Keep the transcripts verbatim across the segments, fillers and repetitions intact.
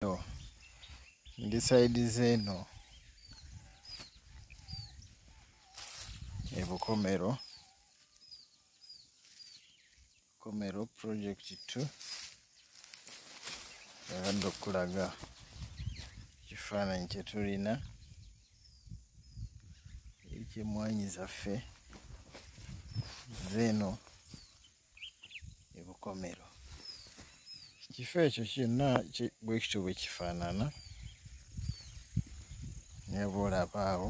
Ndi side zeno ebukomero komero project two yagenda okulaga kifaananyi kye tulina eky'emmwanyi zaffe zeno ebukomero. Ekifo ekyo kyonna bwe kityo bwe kifaanana naye bw'olaba awo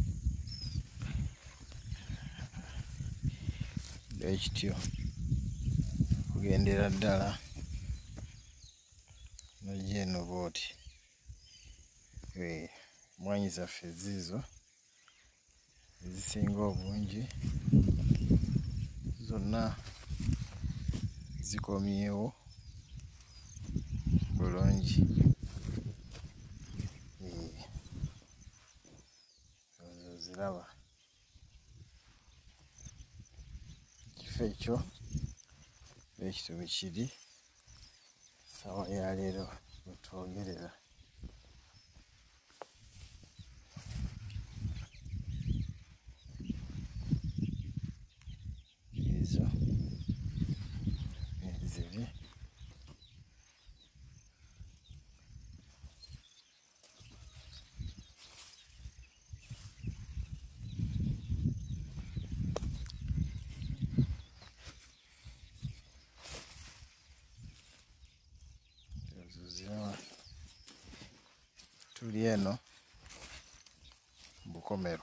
bwe kityo kugendera ddala n'ojja eno bw'oti. Emmwanyi zaffe ziizo ezisinga obungi zonna zikomyewo bulungi. Oziraba ekifo ekyo bwe kityo bwe kiri ssaawa ya leero bwe twogerera. Ezo ziri tuli eno Bukomero.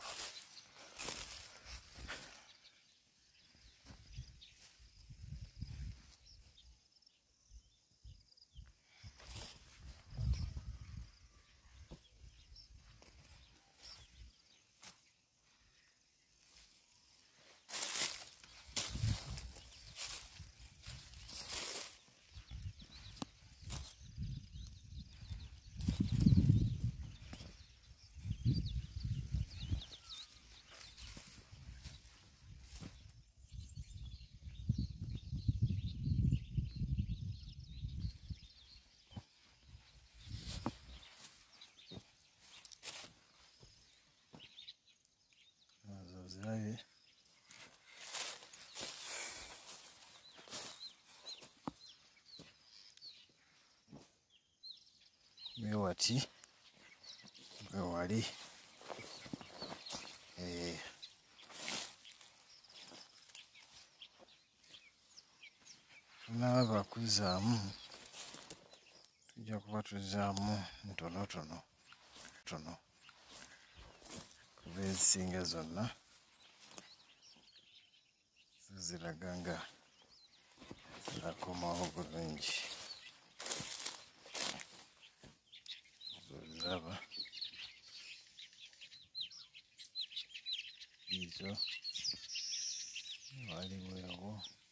Zirabe bwe wati bwe wali tunaba bakuzaamu tujja kuba tuzaamu ntonotono tono kuba ezisinga zonna ziraga nga zirakomawo bulungi. Zoziraba izo waliwo ewo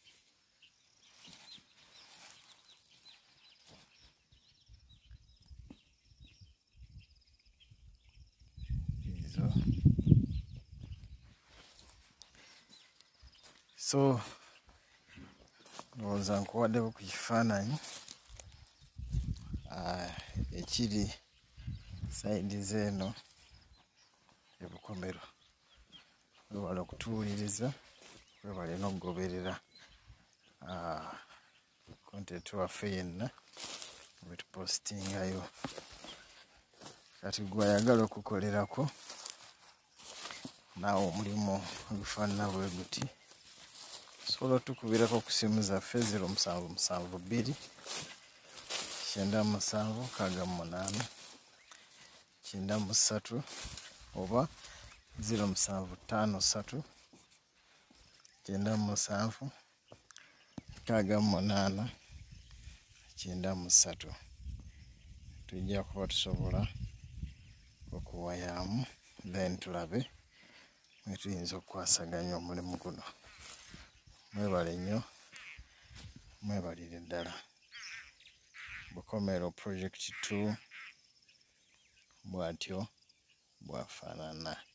izo. So ndowooza nkuwaddewo ku kifaananyi ekiri sayidi z'eno ebukomero. Webale okutuwuliriza, webale n'okugoberera kontenti waffe yenna bwe tupositingayo. Kati gwe ayagala okukolerako naawe omulimu ogufaanana bwe guti osobola otukubirako ku ssimu zaffe zero musanvu musanvu bbiri kyenda musanvu mukaaga mu munaana kyenda mu ssatu oba zero musanvu ttaano ssatu kyenda mu musanvu mukaaga mu munaana kyenda mu ssatu. Tujja kuba tusobola okuwayaamu then tulabe mwe tuyinza okukwasaganya omulimu guno. Mwebale nnyo, mwebalire ddala. Bukomero project two bw'atyo bwafaanana.